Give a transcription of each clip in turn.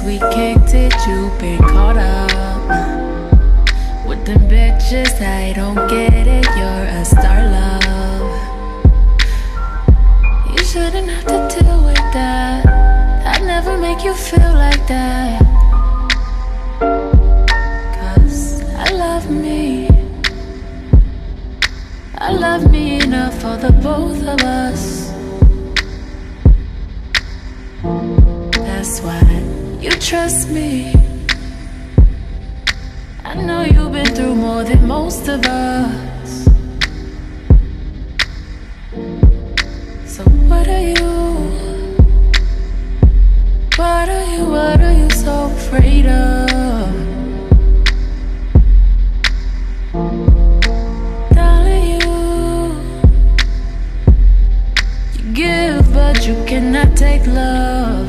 we kicked it, you been caught up with them bitches. I don't get it, you're a star, love. You shouldn't have to deal with that. I'd never make you feel like that. 'Cause I love me. I love me enough for the both of us. That's why you trust me. I know you've been through more than most of us. So what are you? What are you so afraid of? Darling, you give but you cannot take love.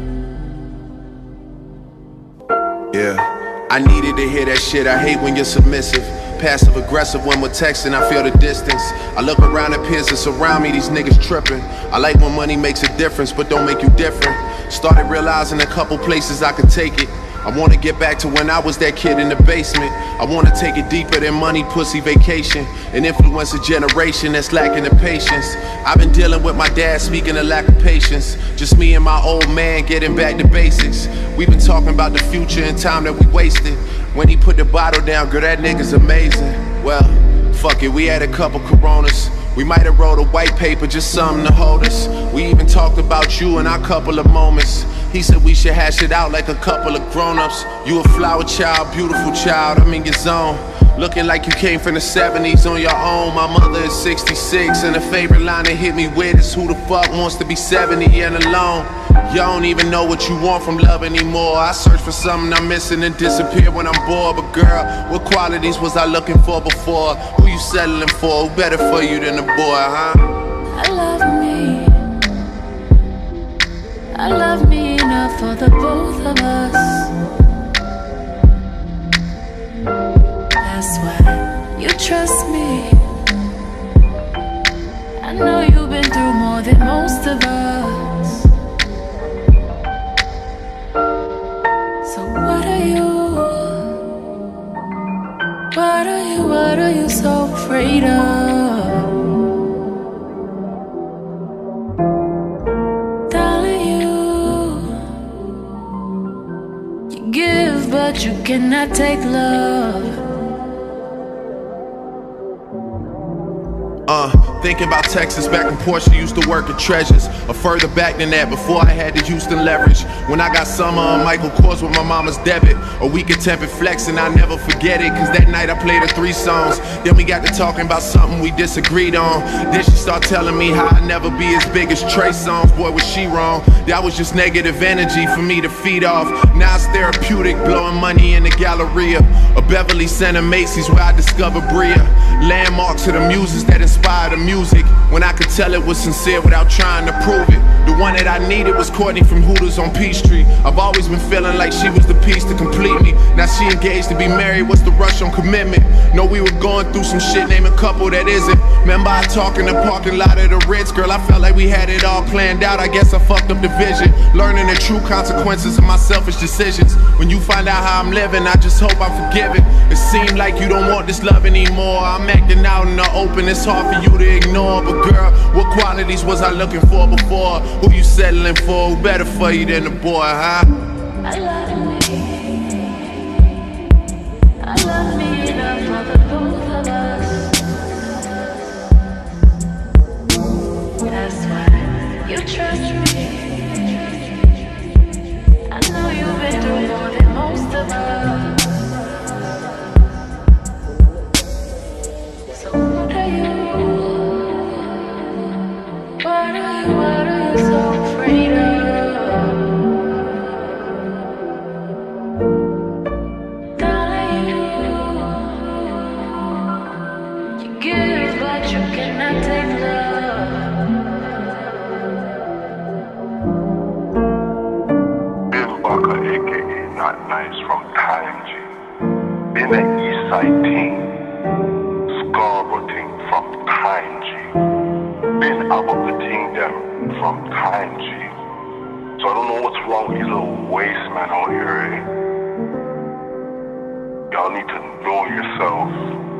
Yeah, I needed to hear that shit. I hate when you're submissive, passive aggressive when we're texting. I feel the distance. I look around at peers that surround me, these niggas tripping. I like when money makes a difference but don't make you different. Started realizing a couple places I could take it. I wanna get back to when I was that kid in the basement. I wanna take it deeper than money, pussy, vacation, and influence a generation that's lacking the patience. I've been dealing with my dad, speaking of lack of patience. Just me and my old man getting back to basics. We've been talking about the future and time that we wasted. When he put the bottle down, girl, that nigga's amazing. Well, fuck it, we had a couple Coronas. We might have wrote a white paper, just something to hold us. We even talked about you in our couple of moments. He said we should hash it out like a couple of grown-ups. You a flower child, beautiful child, I'm in your zone. Looking like you came from the 70s on your own. My mother is 66 and the favorite line that hit me with is who the fuck wants to be 70 and alone? You don't even know what you want from love anymore. I search for something I'm missing and disappear when I'm bored. But girl, what qualities was I looking for before? Who you settling for? Who better for you than a boy, huh? I love me. I love me enough for the both of us. That's why you trust me. I know you've been through more than most of us. So what are you? What are you so afraid of? Darling, you give but you cannot take love. Thinking about Texas back when Portia used to work at Treasures, or further back than that, before I had the Houston leverage. When I got Summer on Michael Kors with my mama's debit, a week of tempered flex and I never forget it. Cause that night I played her 3 songs. Then we got to talking about something we disagreed on. Then she started telling me how I'd never be as big as Trey Songz. Boy, was she wrong. That was just negative energy for me to feed off. Now it's therapeutic, blowing money in the Galleria, a Beverly Center Macy's where I discovered Bria. Landmarks to the muses that inspired the music, when I could tell it was sincere without trying to prove it. The one that I needed was Courtney from Hooters on Peachtree. I've always been feeling like she was the piece to complete me. Now she engaged to be married, what's the rush on commitment? No, we were going through some shit, name a couple that isn't. Remember I talk in the parking lot of the Ritz, girl, I felt like we had it all planned out. I guess I fucked up the vision, learning the true consequences of my selfish decisions. When you find out how I'm living, I just hope I'm forgiven. It seemed like you don't want this love anymore. I'm acting out in the open, it's hard for you to ignore. But girl, what qualities was I looking for before? Who you settling for? Who better for you than a boy, huh? I love me. I love me enough for the both of us. That's why you trust me. I know you've been through more than most of us. So what are you? What are you so afraid of? Darling, you give but you cannot take love. Bill Barker, aka Not Nice from Time G. Been an Eastside team, Scarborough team from Time G. Been above the team them from Time G. So So I don't know what's wrong with these little waste men out here, eh? Y'all need to know yourself.